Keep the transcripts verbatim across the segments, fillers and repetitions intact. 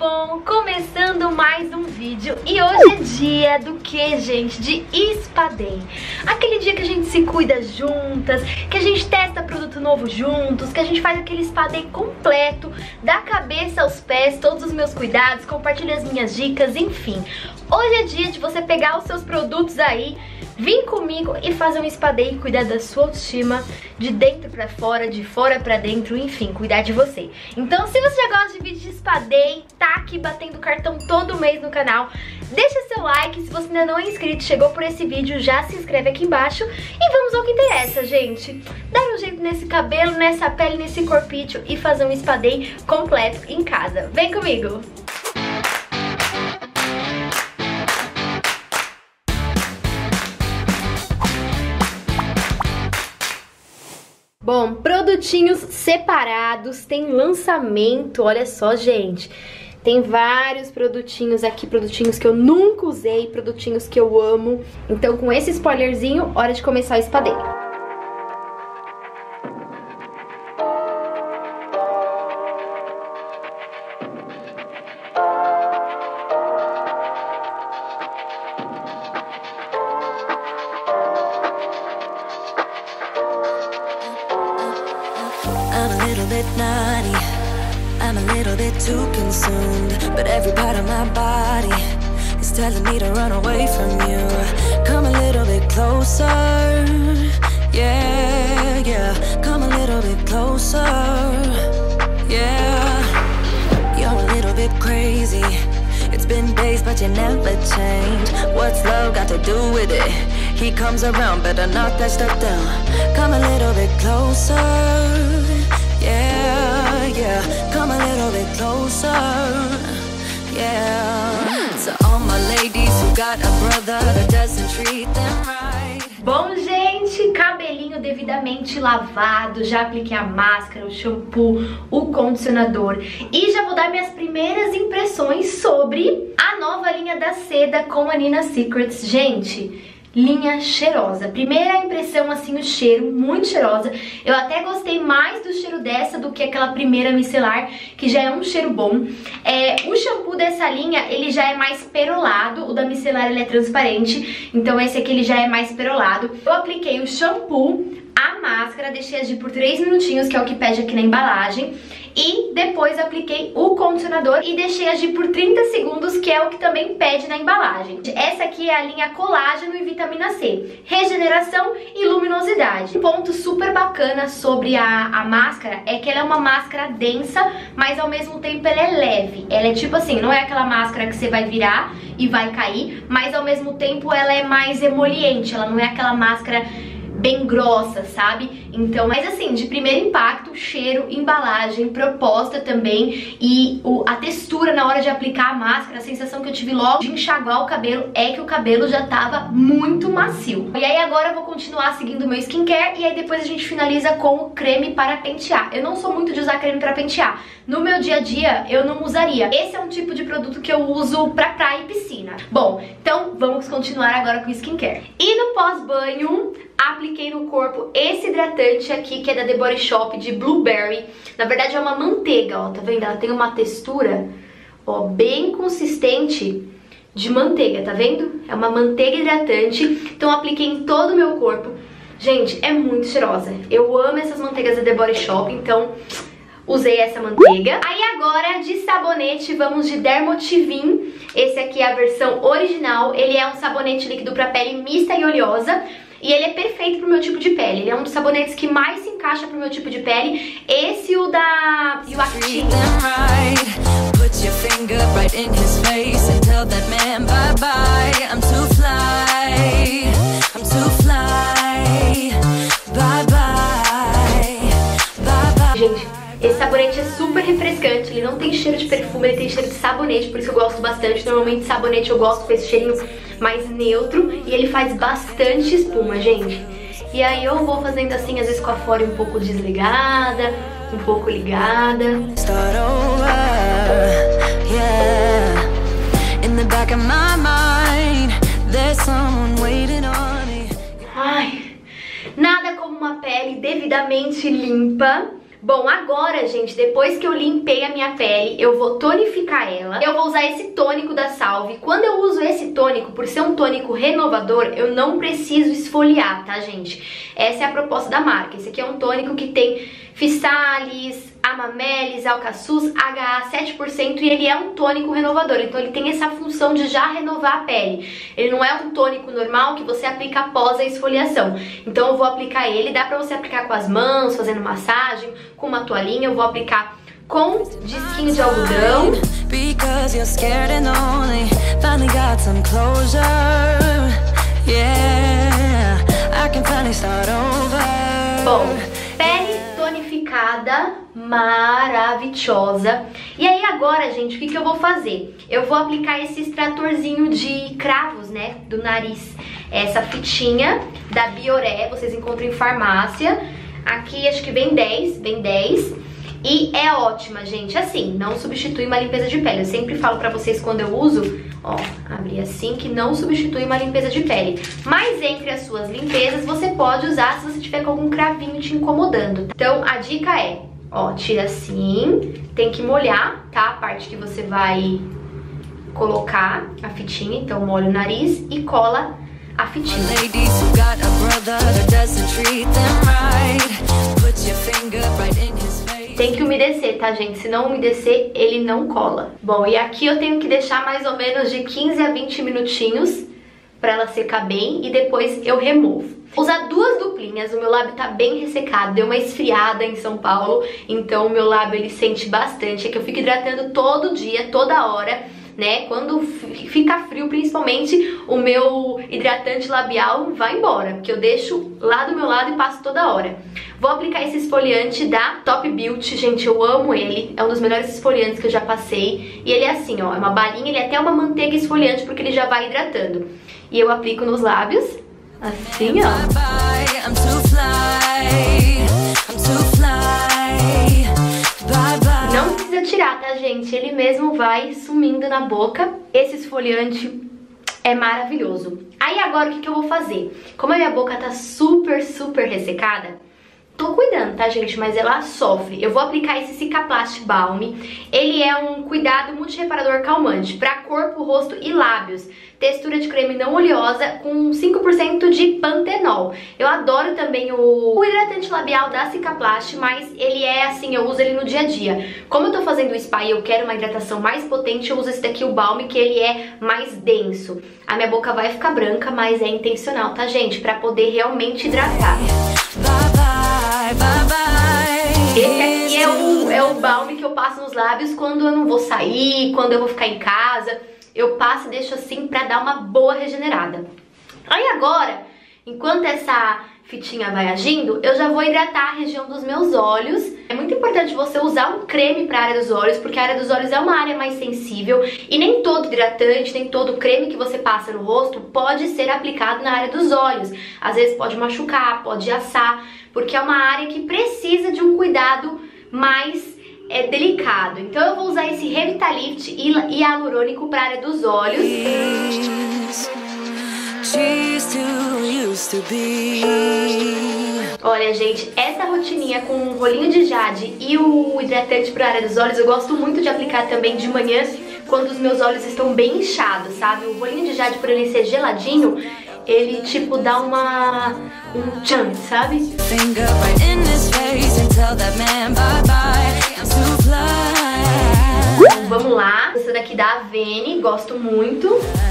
bom? Começando mais um vídeo e hoje é dia do que, gente? De spa day. Aquele dia que a gente se cuida juntas, que a gente testa produto novo juntos, que a gente faz aquele spa day completo, da cabeça aos pés, todos os meus cuidados, compartilha as minhas dicas, enfim. Hoje é dia de você pegar os seus produtos aí, vir comigo e fazer um spa day, cuidar da sua autoestima, de dentro pra fora, de fora pra dentro, enfim, cuidar de você. Então, se você já gosta de vídeo de spa day, tá aqui batendo cartão todo mês no canal, deixa seu like. Se você ainda não é inscrito, chegou por esse vídeo, já se inscreve aqui embaixo e vamos ao que interessa, gente. Dar um jeito nesse cabelo, nessa pele, nesse corpício e fazer um spa day completo em casa. Vem comigo! Bom, produtinhos separados, tem lançamento, olha só, gente. Tem vários produtinhos aqui, produtinhos que eu nunca usei, produtinhos que eu amo. Então, com esse spoilerzinho, hora de começar o spa day. Naughty, I'm a little bit too consumed, but every part of my body is telling me to run away from you. Come a little bit closer, yeah, yeah. Come a little bit closer, yeah. You're a little bit crazy. It's been days, but you never change. What's love got to do with it? He comes around, better knock that stuff down. Come a little bit closer, yeah, yeah. Come a little bit closer, yeah. So all my ladies who got a brother that doesn't treat them right. Bom, gente, cabelinho devidamente lavado, já apliquei a máscara, o shampoo, o condicionador e já vou dar minhas primeiras impressões sobre a nova linha da seda com a Nina Secrets. Gente, linha cheirosa. Primeira impressão, assim, o cheiro, muito cheirosa. Eu até gostei mais do cheiro dessa do que aquela primeira micelar, que já é um cheiro bom. É, o shampoo dessa linha, ele já é mais perolado. O da micelar, ele é transparente. Então esse aqui, ele já é mais perolado. Eu apliquei o shampoo, a máscara, deixei agir por três minutinhos, que é o que pede aqui na embalagem. E depois apliquei o condicionador e deixei agir por trinta segundos, que é o que também pede na embalagem. Essa aqui é a linha colágeno e vitamina C, regeneração e luminosidade. Um ponto super bacana sobre a, a máscara é que ela é uma máscara densa, mas ao mesmo tempo ela é leve. Ela é tipo assim, não é aquela máscara que você vai virar e vai cair, mas ao mesmo tempo ela é mais emoliente, ela não é aquela máscara bem grossa, sabe? Então, mas assim, de primeiro impacto, cheiro, embalagem, proposta também e o, a textura na hora de aplicar a máscara, a sensação que eu tive logo de enxaguar o cabelo é que o cabelo já tava muito macio. E aí agora eu vou continuar seguindo o meu skincare e aí depois a gente finaliza com o creme para pentear. Eu não sou muito de usar creme para pentear. No meu dia a dia, eu não usaria. Esse é um tipo de produto que eu uso pra praia e piscina. Bom, então vamos continuar agora com o skincare. E no pós-banho, apliquei no corpo esse hidratante aqui, que é da The Body Shop, de Blueberry. Na verdade é uma manteiga, ó, tá vendo? Ela tem uma textura, ó, bem consistente de manteiga, tá vendo? É uma manteiga hidratante, então apliquei em todo o meu corpo. Gente, é muito cheirosa. Eu amo essas manteigas da The Body Shop, então usei essa manteiga. Aí agora, de sabonete, vamos de Dermotivin. Esse aqui é a versão original. Ele é um sabonete líquido pra pele mista e oleosa. E ele é perfeito pro meu tipo de pele. Ele é um dos sabonetes que mais se encaixa pro meu tipo de pele. Esse e o da Yuactin. Gente, esse sabonete é super refrescante, ele não tem cheiro de perfume, ele tem cheiro de sabonete, por isso eu gosto bastante. Normalmente sabonete eu gosto com esse cheirinho mais neutro e ele faz bastante espuma, gente. E aí eu vou fazendo assim, às vezes com a fora um pouco desligada, um pouco ligada. Ai, nada como uma pele devidamente limpa Bom, agora, gente, depois que eu limpei a minha pele, eu vou tonificar ela. Eu vou usar esse tônico da Salve. Quando eu uso esse tônico, por ser um tônico renovador, eu não preciso esfoliar, tá, gente? Essa é a proposta da marca. Esse aqui é um tônico que tem Physalis, Amamelis, Alcaçuz, H A sete por cento e ele é um tônico renovador. Então ele tem essa função de já renovar a pele. Ele não é um tônico normal que você aplica após a esfoliação. Então eu vou aplicar ele, dá pra você aplicar com as mãos, fazendo massagem, com uma toalhinha. Eu vou aplicar com disquinho de algodão. Bom, pele tonificada, maravilhosa. E aí agora, gente, o que, que eu vou fazer? Eu vou aplicar esse extratorzinho de cravos, né, do nariz. Essa fitinha da Bioré, vocês encontram em farmácia. Aqui acho que vem dez, vem dez. E é ótima, gente. Assim, não substitui uma limpeza de pele. Eu sempre falo pra vocês quando eu uso, ó, abrir assim, que não substitui uma limpeza de pele. Mas entre as suas limpezas, você pode usar se você tiver com algum cravinho te incomodando. Então, a dica é, ó, tira assim, tem que molhar, tá? A parte que você vai colocar a fitinha. Então, molha o nariz e cola a fitinha. Tem que umedecer, tá, gente? Se não umedecer, ele não cola. Bom, e aqui eu tenho que deixar mais ou menos de quinze a vinte minutinhos pra ela secar bem e depois eu removo. Vou usar duas duplinhas, o meu lábio tá bem ressecado, deu uma esfriada em São Paulo, então o meu lábio ele sente bastante. É que eu fico hidratando todo dia, toda hora, né? Quando fica frio, principalmente, o meu hidratante labial vai embora, porque eu deixo lá do meu lado e passo toda hora. Vou aplicar esse esfoliante da Top Beauty, gente, eu amo ele, é um dos melhores esfoliantes que eu já passei. E ele é assim, ó, é uma balinha, ele é até uma manteiga esfoliante, porque ele já vai hidratando. E eu aplico nos lábios, assim, ó. Não precisa tirar, tá, gente? Ele mesmo vai sumindo na boca. Esse esfoliante é maravilhoso. Aí agora o que, que eu vou fazer? Como a minha boca tá super, super ressecada, tô cuidando, tá, gente? Mas ela sofre. Eu vou aplicar esse Cicaplast Balm. Ele é um cuidado multireparador calmante para corpo, rosto e lábios. Textura de creme não oleosa com cinco por cento de pantenol. Eu adoro também o, o hidratante labial da Cicaplast, mas ele é assim, eu uso ele no dia a dia. Como eu tô fazendo o spa e eu quero uma hidratação mais potente, eu uso esse daqui, o Balm, que ele é mais denso. A minha boca vai ficar branca, mas é intencional, tá, gente? Pra poder realmente hidratar. Esse aqui é o, é o balme que eu passo nos lábios quando eu não vou sair, quando eu vou ficar em casa. Eu passo e deixo assim pra dar uma boa regenerada. Aí agora, enquanto essa fitinha vai agindo, eu já vou hidratar a região dos meus olhos. É muito importante você usar um creme pra área dos olhos, porque a área dos olhos é uma área mais sensível e nem todo hidratante, nem todo creme que você passa no rosto pode ser aplicado na área dos olhos. Às vezes pode machucar, pode assar, porque é uma área que precisa de um cuidado mais é, delicado. Então eu vou usar esse Revitalift e hialurônico para a área dos olhos. Olha, gente, essa rotininha com o rolinho de jade e o hidratante para a área dos olhos eu gosto muito de aplicar também de manhã, quando os meus olhos estão bem inchados, sabe? O rolinho de jade, por ele ser geladinho, ele tipo dá uma... um tchan, sabe? Então, vamos lá. Essa daqui da Avene, gosto muito.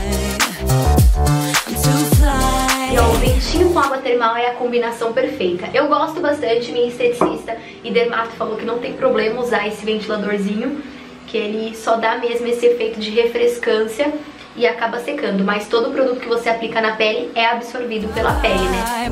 E ó, o ventinho com água termal é a combinação perfeita. Eu gosto bastante, minha esteticista e dermato falou que não tem problema usar esse ventiladorzinho, que ele só dá mesmo esse efeito de refrescância e acaba secando, mas todo produto que você aplica na pele é absorvido pela pele, né?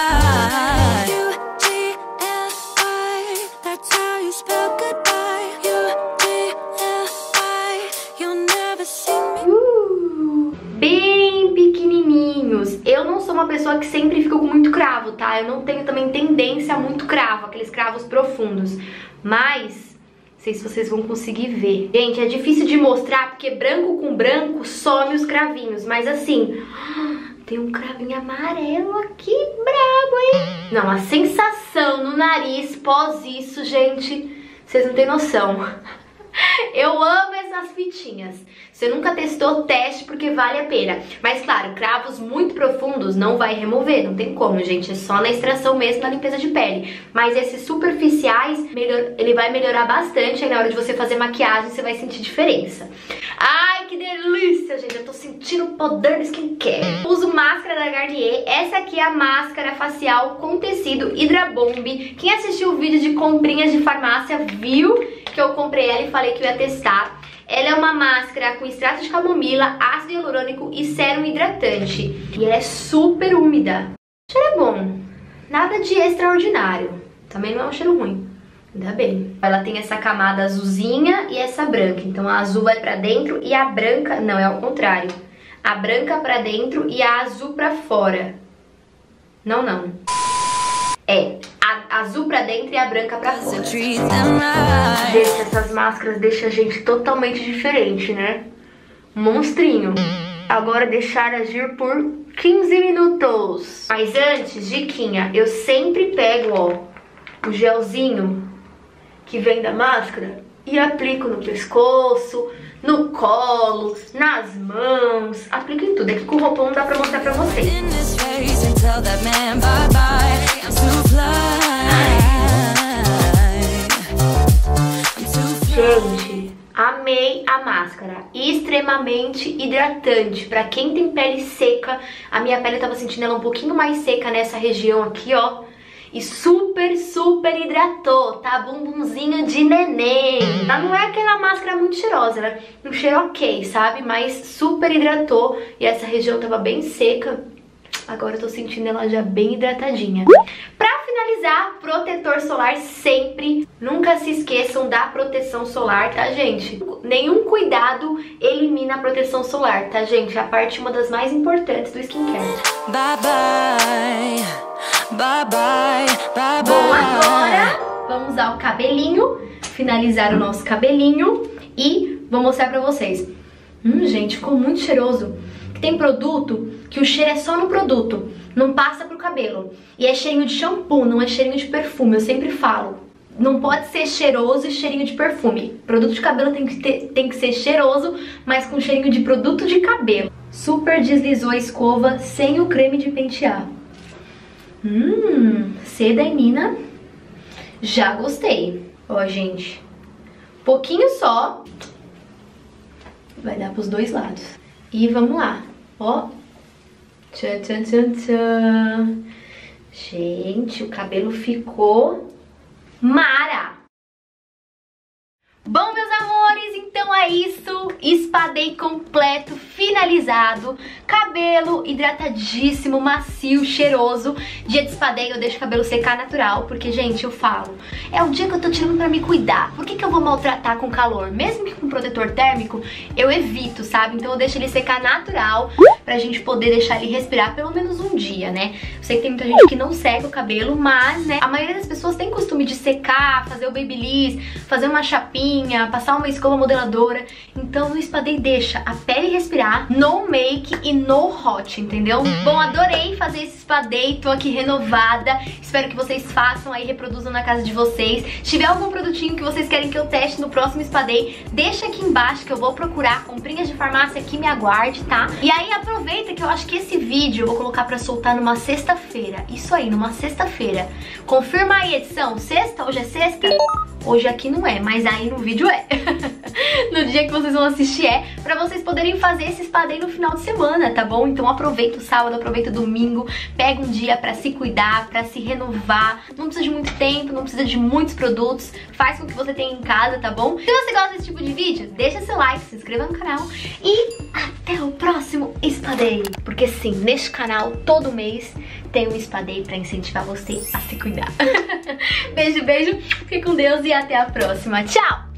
Uh, bem pequenininhos. Eu não sou uma pessoa que sempre fica com muito cravo, tá? Eu não tenho também tendência a muito cravo, aqueles cravos profundos, mas... não sei se vocês vão conseguir ver. Gente, é difícil de mostrar porque branco com branco some os cravinhos. Mas assim, Tem um cravinho amarelo aqui, brabo, hein? Não, a sensação no nariz pós isso, gente, vocês não têm noção. Eu amo essas fitinhas. Você nunca testou, teste porque vale a pena. Mas claro, cravos muito profundos não vai remover, não tem como, gente. É só na extração mesmo, na limpeza de pele. Mas esses superficiais, melhor, ele vai melhorar bastante. Aí na hora de você fazer maquiagem, você vai sentir diferença. Ai, que delícia, gente. Eu tô sentindo o poder do skincare. Uso máscara da Garnier. Essa aqui é a máscara facial com tecido Hydra Bomb. Quem assistiu o vídeo de comprinhas de farmácia viu que eu comprei ela e falei que eu ia testar. Ela é uma máscara com extrato de camomila, ácido hialurônico e sérum hidratante. E ela é super úmida. O cheiro é bom. Nada de extraordinário. Também não é um cheiro ruim. Ainda bem. Ela tem essa camada azulzinha e essa branca. Então a azul vai pra dentro e a branca... Não, é ao contrário. A branca pra dentro e a azul pra fora. Não, não. É, a azul pra dentro e a branca pra fora. Gente, essas máscaras deixam a gente totalmente diferente, né? Monstrinho. Agora deixar agir por quinze minutos. Mas antes, diquinha, eu sempre pego, ó, o gelzinho que vem da máscara e aplico no pescoço, no colo, nas mãos, aplico em tudo. É que com o roupão não dá pra mostrar pra vocês. Gente, amei a máscara, extremamente hidratante. Pra quem tem pele seca, a minha pele tava sentindo ela um pouquinho mais seca nessa região aqui, ó. E super, super hidratou, tá? Bumbumzinho de neném. Ela não é aquela máscara muito cheirosa, né? Um cheiro ok, sabe? Mas super hidratou. E essa região tava bem seca. Agora eu tô sentindo ela já bem hidratadinha. Pra finalizar, protetor solar sempre. Nunca se esqueçam da proteção solar, tá, gente? Nenhum cuidado elimina a proteção solar, tá, gente? A parte uma das mais importantes do skincare. Bye, bye. Bye, bye, bye, bye. Bom, agora vamos usar o cabelinho, finalizar o nosso cabelinho e vou mostrar pra vocês. Hum, gente, ficou muito cheiroso. Tem produto que o cheiro é só no produto, não passa pro cabelo. E é cheirinho de shampoo, não é cheirinho de perfume, eu sempre falo. Não pode ser cheiroso e cheirinho de perfume. Produto de cabelo tem que, ter, tem que ser cheiroso, mas com cheirinho de produto de cabelo. Super deslizou a escova sem o creme de pentear. Hum, seda em mina. Já gostei. Ó, gente, pouquinho só. Vai dar pros dois lados. E vamos lá. Ó. Tchan, tchan, tchan, tchan. Gente, o cabelo ficou mara. Bom, meus amores, então é isso. Espadei completo, finalizado. Cabelo hidratadíssimo, macio, cheiroso. Dia de espadei eu deixo o cabelo secar natural. Porque, gente, eu falo, é o dia que eu tô tirando pra me cuidar. Por que que eu vou maltratar com calor? Mesmo que com protetor térmico, eu evito, sabe? Então eu deixo ele secar natural, pra gente poder deixar ele respirar pelo menos um dia, né? Eu sei que tem muita gente que não seca o cabelo, mas, né, a maioria das pessoas tem costume de secar, fazer o babyliss, fazer uma chapinha, passar uma escova modeladora. Então no espadei deixa a pele respirar, no make e no hot, entendeu? Bom, adorei fazer esse espadei, tô aqui renovada. Espero que vocês façam aí, reproduzam na casa de vocês. Se tiver algum produtinho que vocês querem que eu teste no próximo espadei, deixa aqui embaixo que eu vou procurar. Comprinhas de farmácia aqui, me aguarde, tá? E aí aproveita que eu acho que esse vídeo eu vou colocar pra soltar numa sexta-feira. Isso aí, numa sexta-feira. Confirma aí, edição. Sexta? Hoje é sexta? Hoje aqui não é, mas aí no vídeo é. No dia que vocês vão assistir é, pra vocês poderem fazer esse espadei no final de semana, tá bom? Então aproveita o sábado, aproveita o domingo, pega um dia pra se cuidar, pra se renovar. Não precisa de muito tempo, não precisa de muitos produtos, faz com o que você tem em casa, tá bom? Se você gosta desse tipo de vídeo, deixa seu like, se inscreva no canal e até o próximo espadei. Porque sim, neste canal, todo mês tem um espadei pra incentivar você a se cuidar. Beijo, beijo, fique com Deus e até a próxima. Tchau!